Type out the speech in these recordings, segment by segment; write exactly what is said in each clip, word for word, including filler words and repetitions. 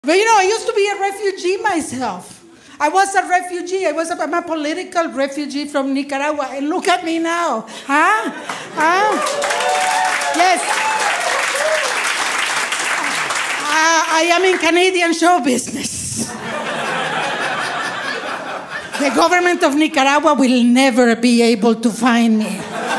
But you know, I used to be a refugee myself. I was a refugee. I was a, I'm a political refugee from Nicaragua. And look at me now. Huh? Huh? Yes. Uh, I am in Canadian show business. The government of Nicaragua will never be able to find me.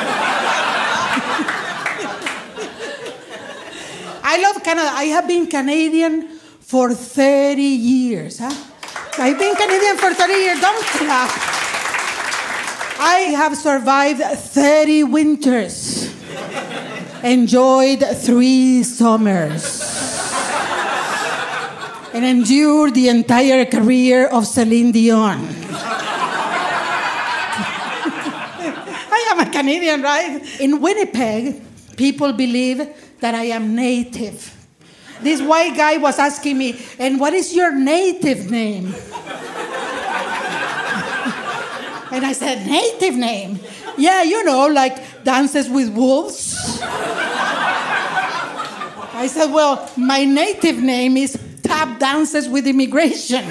I love Canada. I have been Canadian for thirty years. Huh? I've been Canadian for thirty years. Don't clap. I have survived thirty winters, enjoyed three summers, and endured the entire career of Celine Dion. I am a Canadian, right? In Winnipeg, people believe that I am native. This white guy was asking me, and what is your native name? And I said, native name? Yeah, you know, like Dances with Wolves. I said, well, my native name is Tap Dances with Immigration.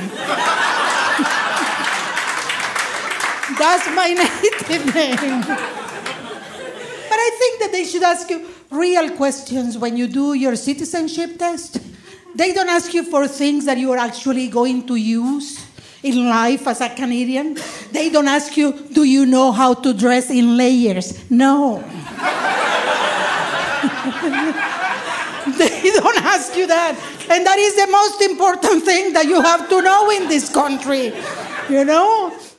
That's my native name. But I think that they should ask you real questions when you do your citizenship test. They don't ask you for things that you are actually going to use in life as a Canadian. They don't ask you, do you know how to dress in layers? No. They don't ask you that. And that is the most important thing that you have to know in this country. You know?